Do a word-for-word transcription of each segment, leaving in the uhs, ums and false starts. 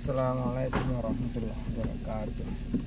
Assalamualaikum warahmatullahi wabarakatuh.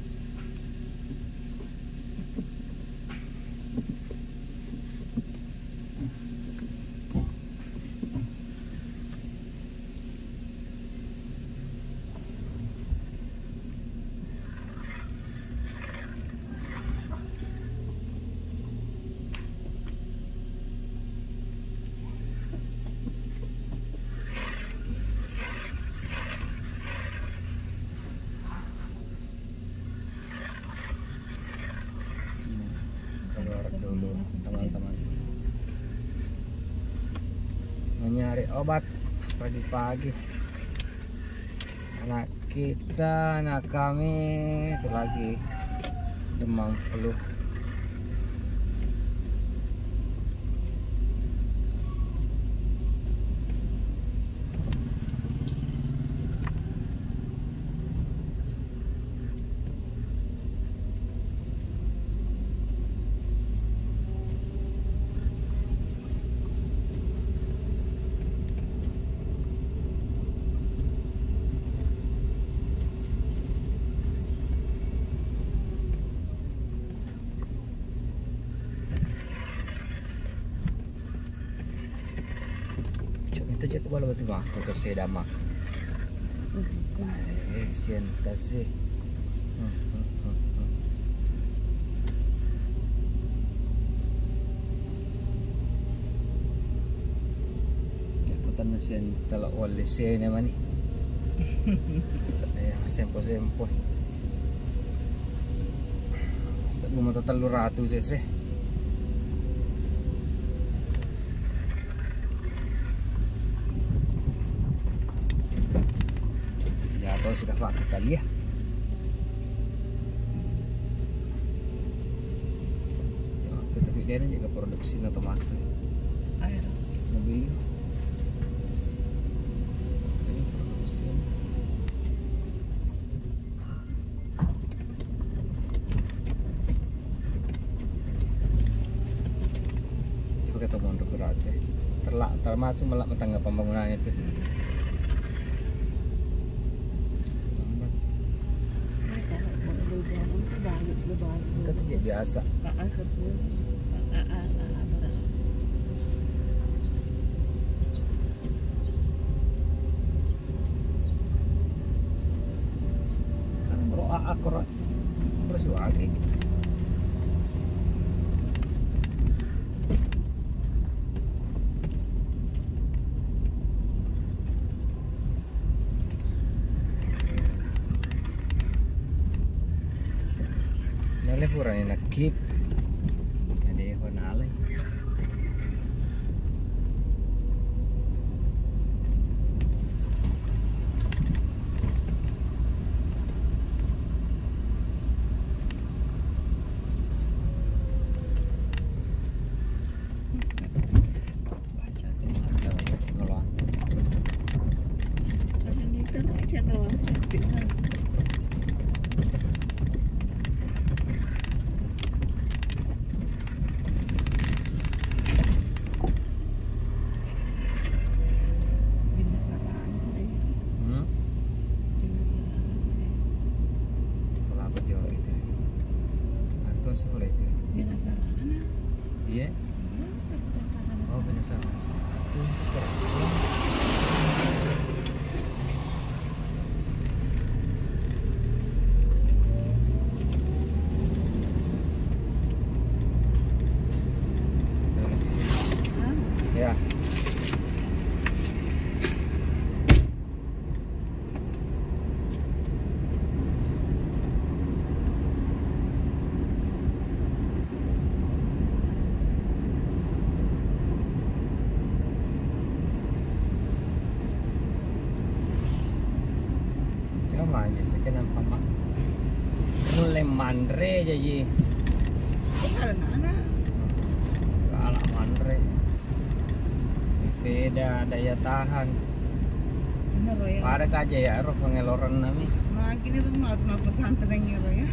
Dulu teman-teman mencari obat pagi-pagi. Anak kita, anak kami itu lagi demam flu. Itu je kepala betul mah, untuk saya damak. Eh, sienta sih. Aku tanah sian telok wali sini mana ni? Eh, sempo-sempo. Sebelum mata telur ratu sih. Kalau sudah waktu kali ya. Tapi dia ini juga produksi otomatis. Air mobil. Ini produksi. Coba kita mondok berat ya. Terlak termasuk melak tangga pembangunan itu. Kan itu biasa. Kan bro akor terus lagi. Nale kurang enak kip. Ada yang nale. Sekolah itu. Iya. Oh, penasaran. Ya. Aja sih kenapa mak mulai mandre aja ji kalau mandre beda daya tahan pada aja ya roh pengeloran nami makin itu mau mau pesantren gitu ya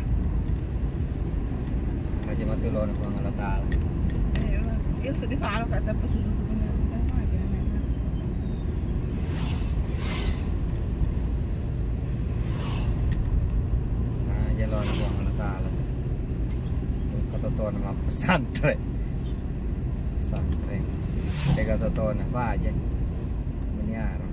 aja mati loh nih pengelola tal ya sedih kalau kata pesuruh sebenarnya toto nama pesantren. Pesantren. Tega toto na pa aja. Meniara.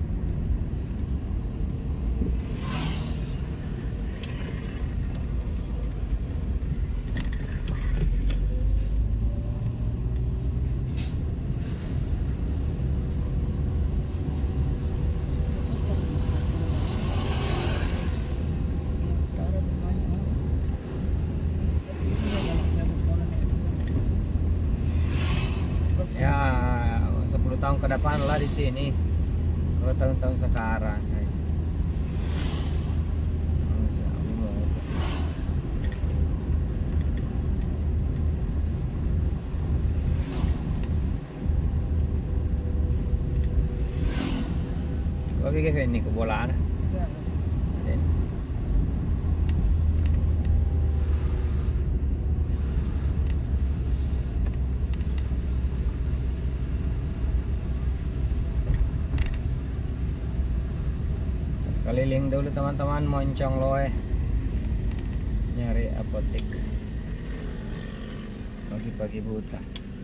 Tahun ke depan lah di sini. Kalau tahun-tahun sekarang, kau bikin ini kebolaan? Keliling dulu teman-teman, moncong loe nyari apotek pagi-pagi buta.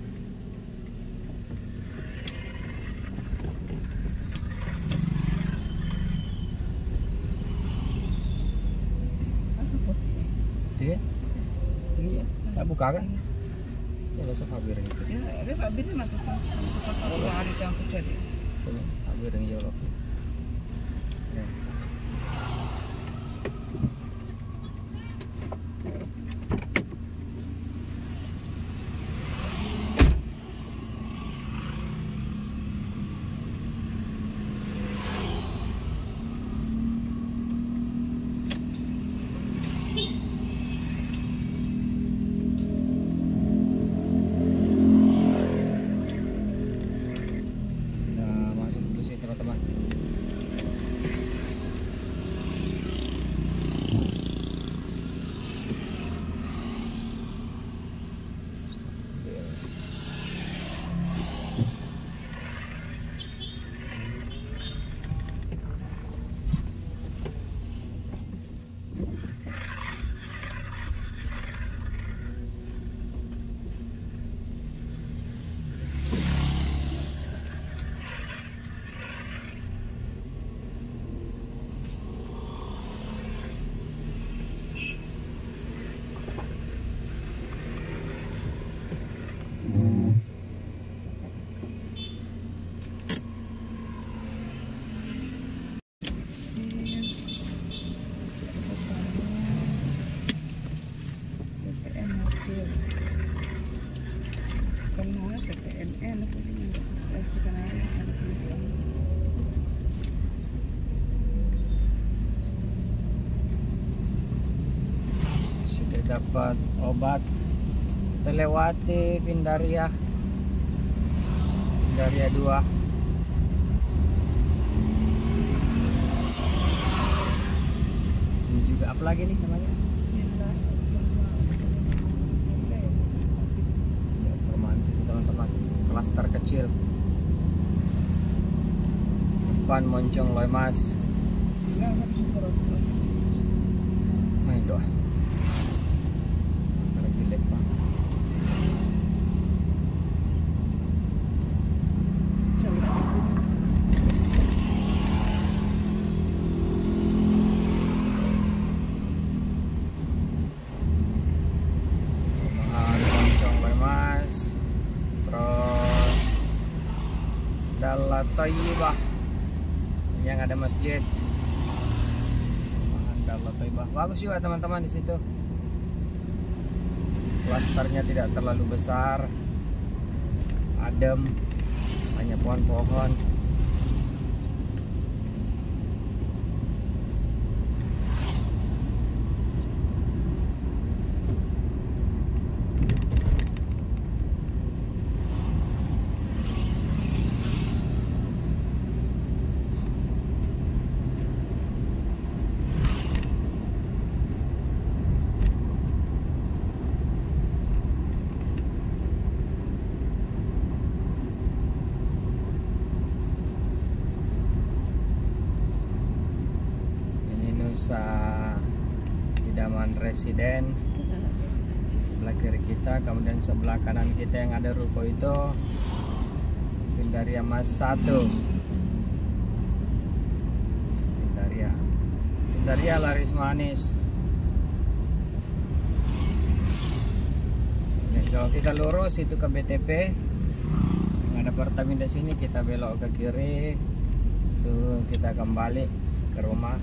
Iya, iya, tak buka kan? Ya besok Fabir gitu. Ya, ada Fabir mah tuh. Kalau hari itu aku jadi. Fabir yang jolok. Ya. Dapat obat terlewati Vindaria Vindaria dua. Ini juga apa lagi nih namanya? Ya, perumahan situ teman-teman, klaster kecil depan Moncong Loy Mas. Main doa. Dalah Thayyibah yang ada masjid. Dalah Thayyibah bagus juga teman-teman di situ. Klasternya tidak terlalu besar, adem, banyak pohon-pohon. Nusa Idaman Residen sebelah kiri kita, kemudian sebelah kanan kita yang ada ruko itu Vindaria Mas satu. Vindaria Vindaria laris manis. Nah, kalau kita lurus itu ke B T P, yang ada Pertamina sini, kita belok ke kiri, tuh kita kembali ke rumah.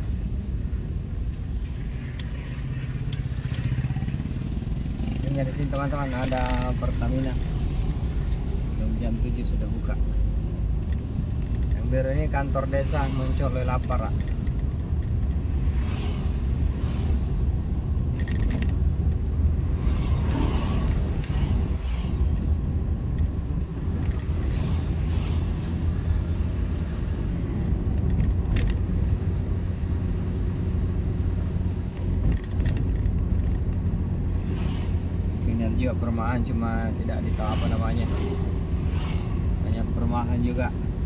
Ini di sini teman-teman ada Pertamina. Jam tujuh sudah buka. Yang biru ini kantor desa Moncol Lelapara. Juga perumahan, cuma tidak ditahu apa namanya. Banyak perumahan juga.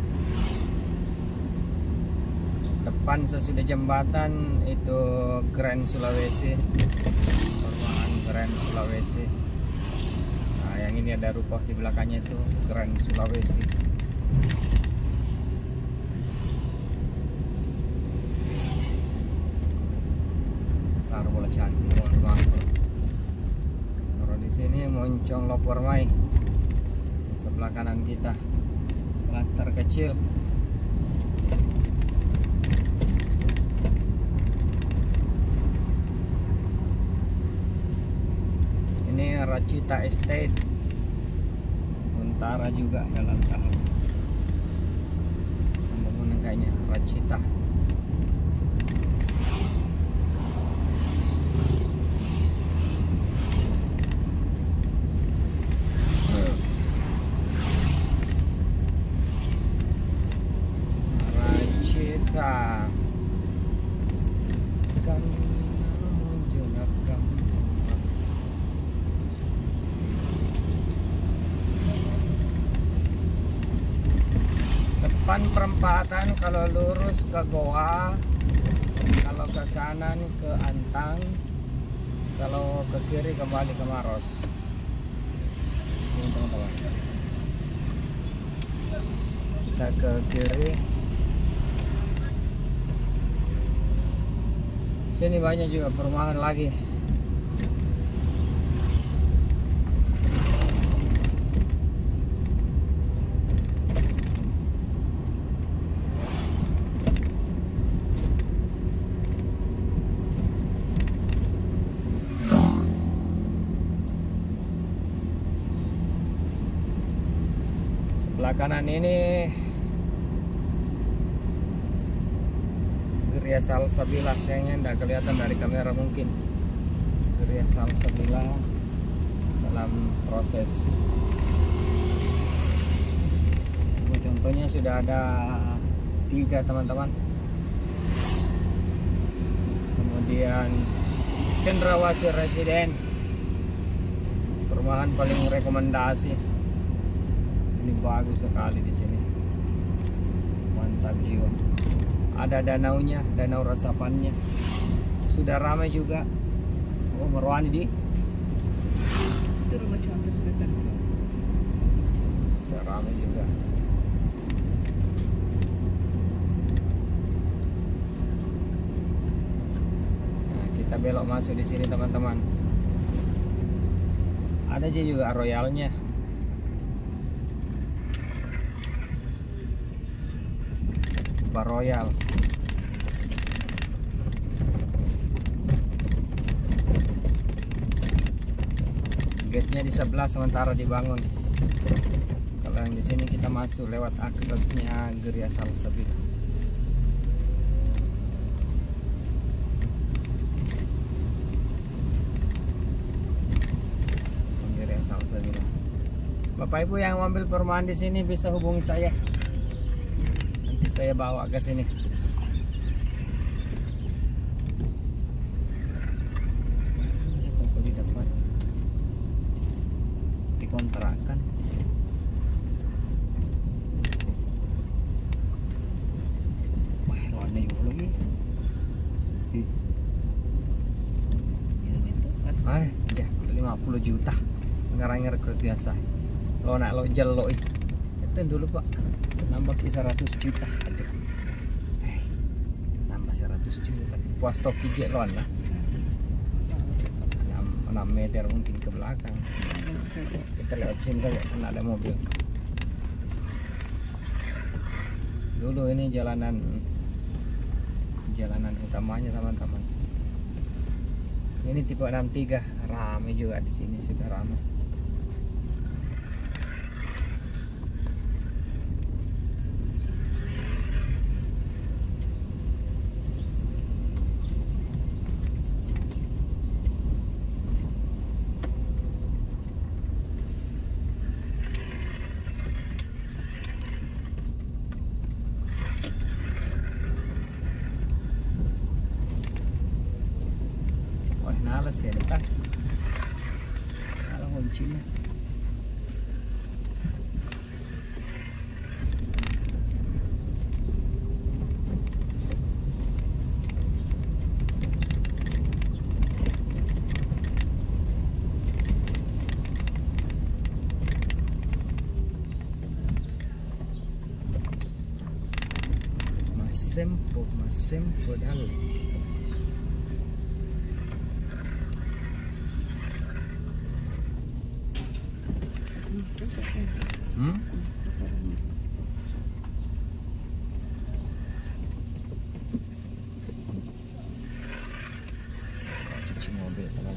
Depan sesudah jembatan itu Grand Sulawesi, perumahan Grand Sulawesi. Nah, yang ini ada ruko di belakangnya itu Grand Sulawesi. Taruh bola cantik, bola di sini Moncong Lopormai. Di sebelah kanan kita klaster kecil. Ini Racita Estate. Sementara juga dalam tahap pembangunan kayaknya Racita. Depan perempatan kalau lurus ke Goa, kalau ke kanan ke Antang, kalau ke kiri kembali ke Maros. Ini teman-teman, kita ke kiri. Sini banyak juga perumahan lagi. Sebelah kanan ini Geria Salsabila, sayangnya tidak kelihatan dari kamera mungkin. Geria Salsabila dalam proses. Contohnya sudah ada tiga teman-teman. Kemudian Cendrawasih Residen, perumahan paling rekomendasi. Ini bagus sekali di sini, mantap jiwa. Ada danaunya, danau resapannya. Sudah ramai juga. Oh, Merwani di. Itu rumah contoh sebentar. Sudah ramai juga. Nah, kita belok masuk di sini teman-teman. Ada aja juga royalnya. Bar Royal. Gate-nya di sebelah sementara dibangun. Kalau yang di sini kita masuk lewat aksesnya Geria Salsabila. Geria Salsabila. Bapak Ibu yang ambil perumahan di sini bisa hubungi saya. Nanti saya bawa ke sini. Toko di depan dikontrakan. Wah, warna yuk lagi. Ay, ya, lima puluh puluh juta ngarang-ngarang biasa lo nak lo jelo itu dulu pak nambah ke seratus juta aduh eh, nambah seratus juta puas toki jelon lah enam meter mungkin ke belakang kita lewat sini saja karena ada mobil. Dulu ini jalanan jalanan utamanya teman-teman. Ini tipe enam tiga ramai juga di sini, sudah ramai. Nales ya depan kalau kuncinya mas sempo mas sempo dalam. Hmm? Cuci mobil teman.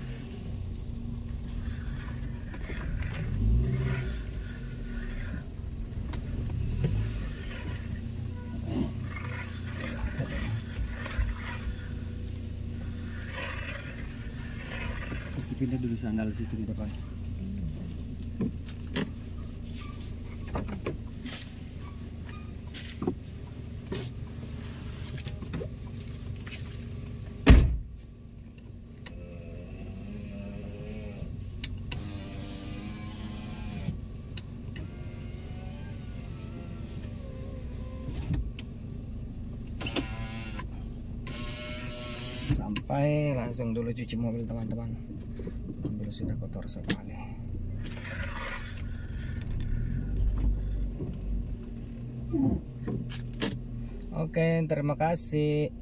Pasti pindah dulu sandal situ di depan. Sampai langsung dulu cuci mobil teman-teman. Mobil sudah kotor sekali. Oke, terima kasih.